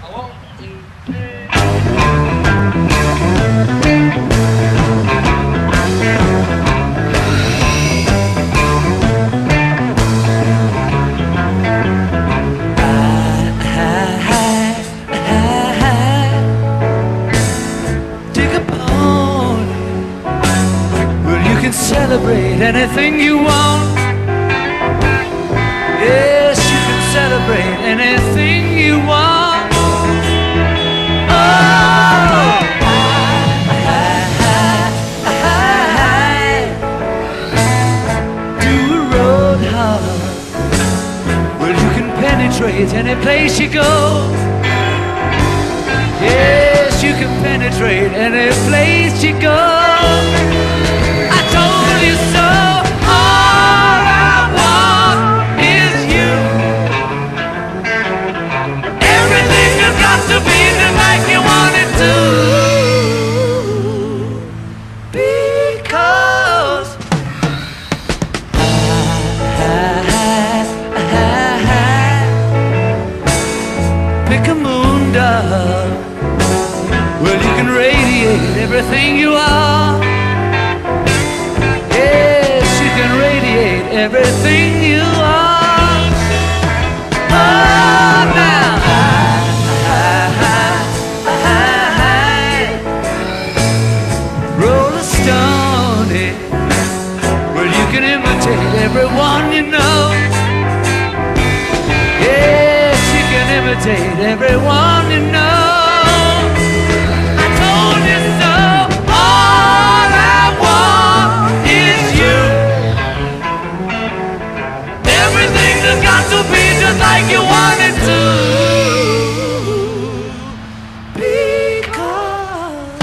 Celebrate anything you want. Yes, you can celebrate anything you want. Oh, do a road hard. Well, you can penetrate any place you go. Yes, you can penetrate any place you go. Well, you can radiate everything you are. Yes, you can radiate everything you are. Oh, now roll a stone. Well, you can imitate everyone you know. Yes, you can imitate everyone you know. Like you wanted to, because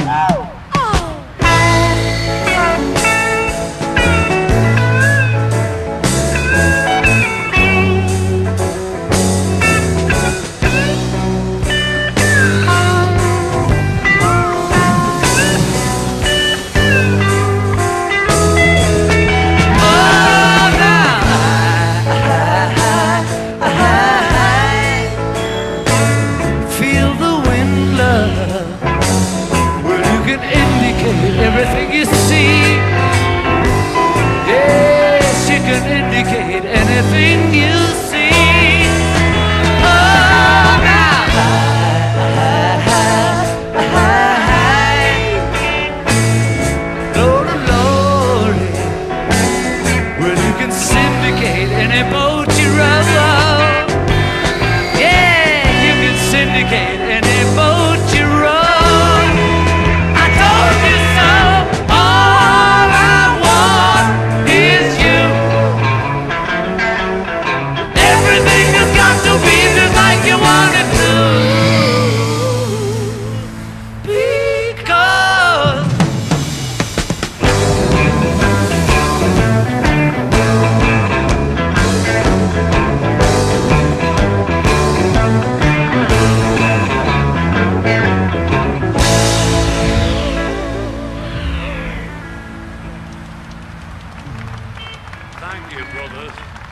everything you see. Yes, you can indicate anything you see. Oh, now Lord, oh, Lord. Well, you can syndicate any boat you row. Yeah, you can syndicate any boat you row. Thank you, brothers.